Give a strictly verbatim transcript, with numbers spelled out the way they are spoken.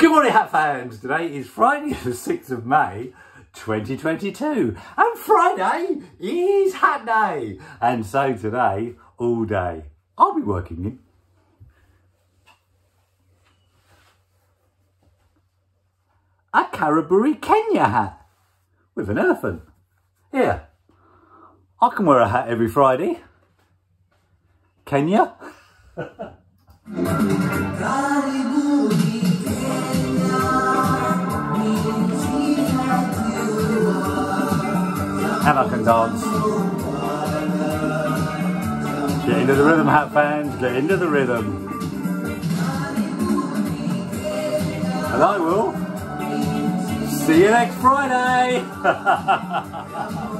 Good morning, Hat fans. Today is Friday the sixth of May twenty twenty-two and Friday is Hat Day, and so today all day I'll be working in a Caraburi Kenya hat with an elephant. Here, I can wear a hat every Friday. Kenya. And I can dance. Get into the rhythm, Hat fans, get into the rhythm. And I will see you next Friday.